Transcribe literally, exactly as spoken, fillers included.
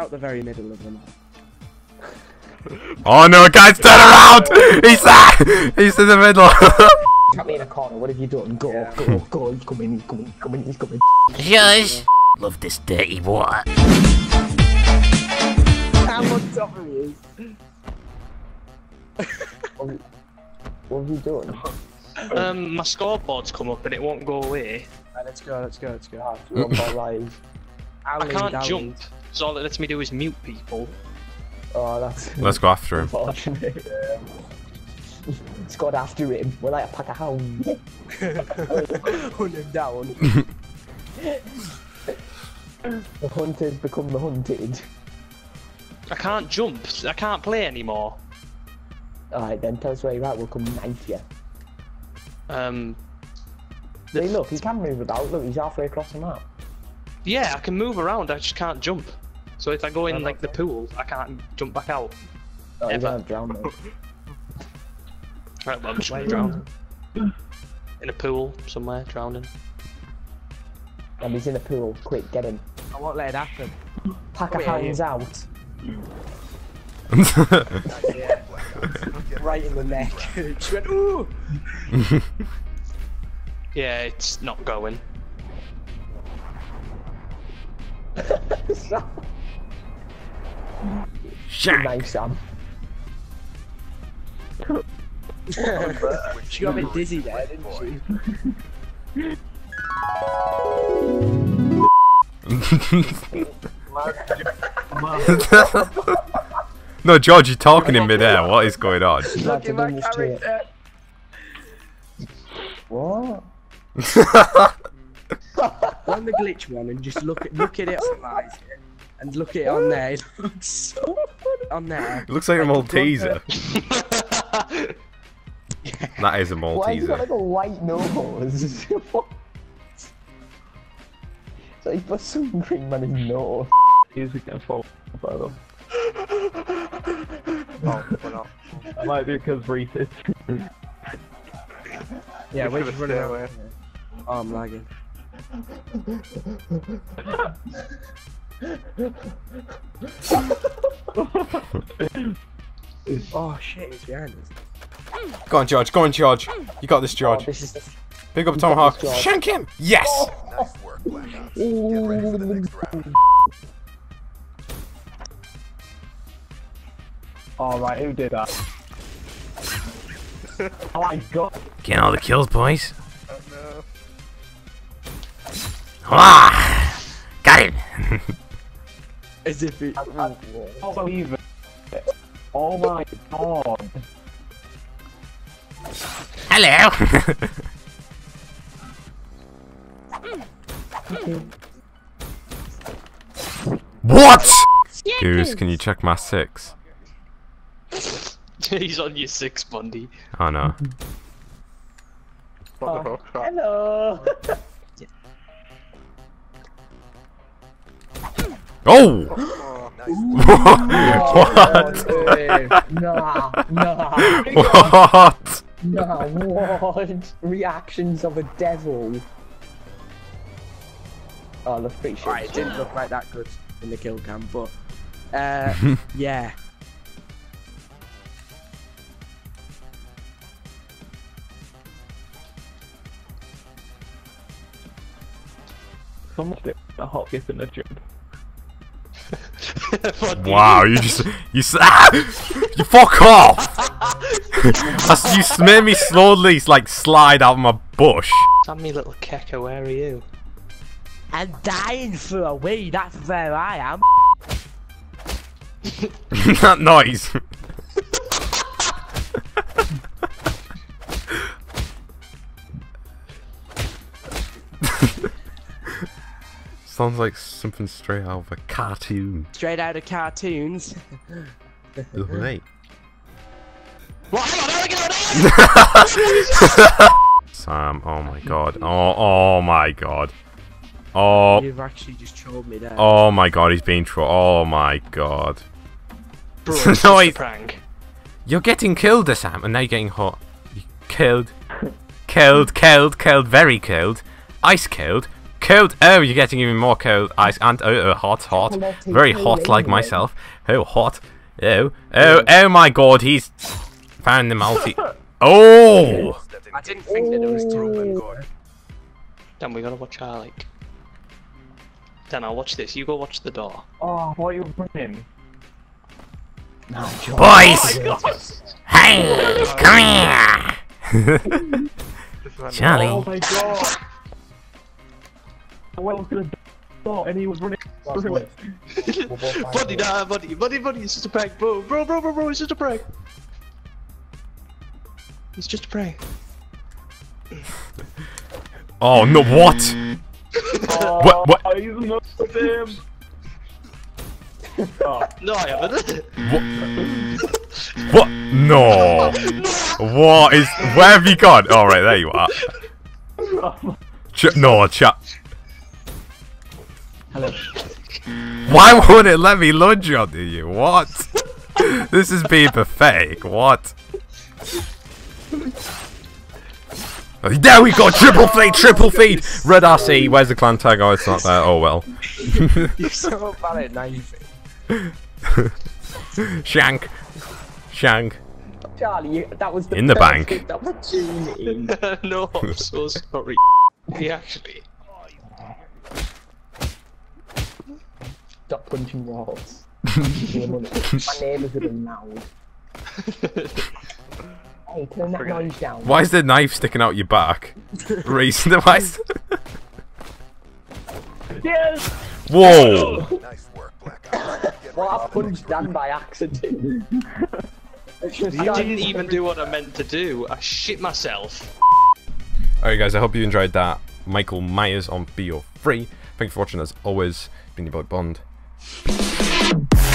out the very middle of them. Oh no, guys, turn around! He's there! He's in the middle! Cut me in a corner, what have you done? Go, yeah. go, go, he's coming, he's coming, he's coming, he's coming. Shush! Love this dirty water. How on top of he is. what, what have you done? Um, my scoreboard's come up and it won't go away. Right, let's go, let's go, let's go. Ah, run by live. I can't jump, so all it lets me do is mute people. Oh, that's... Let's go after him. Unfortunate. Yeah. It's got after him. We're like a pack of hounds. Hunt him down. The hunters become the hunted. I can't jump. I can't play anymore. Alright then, tell us where you're at, we'll come knife you. Um... Hey look, he can move about, look, he's halfway across the map. Yeah, I can move around, I just can't jump. So if I go in like the pool, I can't jump back out. Oh, Ever. you're gonna drown though. Right, well, I'm just gonna drown. In a pool somewhere, drowning. And he's in a pool, quick, get him. I won't let it happen. Pack of hounds out. Yeah. Right in the neck. She went, ooh! Yeah, it's not going. Shank! Nice, Sam. She got a bit dizzy there, didn't she? No, George, you're talking in midair. What is going on? Look at my character. What? Go on the glitch one and just look at look at it optimize it and look at it on there. It looks so funny on there. It looks like a Malteser. Yeah. That is a Why has he got Malteser. like a white nose? What? So he put some cream on his nose. He's against fall by them. Oh, well, that might be because Reese is. Yeah, We we're should've just running stayed away. away. Oh, I'm lagging. Oh shit, he's behind us. Go on, George. Go on, George. You got this, Oh, George. this is the... Big up Tomahawk. George. Shank him! Yes! Nice work, Black Ops. Get ready for the next round. Alright, who did that? Oh my god. Getting all the kills, boys. Oh no. Ah! Got him! As if it. I can't believe it. Oh my god. Hello! What? Goose, can you check my six? He's on your six, Bundy. Oh no. What the fuck? Hello! Oh! Oh, nice. What? Nah, nah. What? Nah, what? Reactions of a devil. Oh, look pretty shit. Right, it didn't look like that good in the kill cam, but uh, yeah. Someone did a hot kiss in the gym. Wow, you just you s- ah! You fuck off! That's- you made me slowly like slide out of my bush. Sammy little kecker, where are you? I'm dying for a wee, that's where I am. That noise. Sounds like something straight out of a cartoon. Straight out of cartoons. Oh, mate. What? Hang on, hang on, Sam, oh my god. Oh, oh my god. Oh, You've actually just trolled me there. oh my god, he's being trolled. Oh my god. Bro, No, it's just a he's- prank. You're getting killed, Sam, and now you're getting hot. You killed. Killed, killed, killed, very killed. Ice killed. Cold. Oh, you're getting even more cold. Ice and oh, oh hot, hot, very hot like myself. Oh, hot. Oh, oh, oh my God! He's found the multi. Oh! I didn't think that it was through and good. Then we gotta watch our like. Then I'll watch this. You go watch the door. Oh, what are you running? No, John. Boys! Hey, come here! Charlie. Oh my god! I went to the door and he was running through it. Buddy, nah, buddy, buddy, buddy, it's just a prank, bro, bro, bro, bro, bro, it's just a prank. It's just a prank. Oh no! What? Oh, What? What? he's not him. Oh. No, I haven't. What? No! What is? Where have you gone? All right, there you are. Ch no, chat. Hello. Why won't it let me lunge onto you? What? This is being pathetic. What? There we go! Triple feed! Triple feed! Red R C. Where's the clan tag? Oh, it's not there. Oh well. You're so bad at knifing. Shank. Shank. Charlie, you, that was the In the bank. perfect opportunity. No, I'm so sorry. He actually. Stop punching walls. My neighbours are being loud. Hey, turn that noise down. Why is the knife sticking out your back? Reason device. Yes! Whoa! Nice work, Black Ops. Get Well, I ready for the punched next Dan by accident. You didn't even do what I meant to do. I shit myself. Alright guys, I hope you enjoyed that. Michael Myers on Be Your Free. Thanks for watching as always. Been your boy Bond.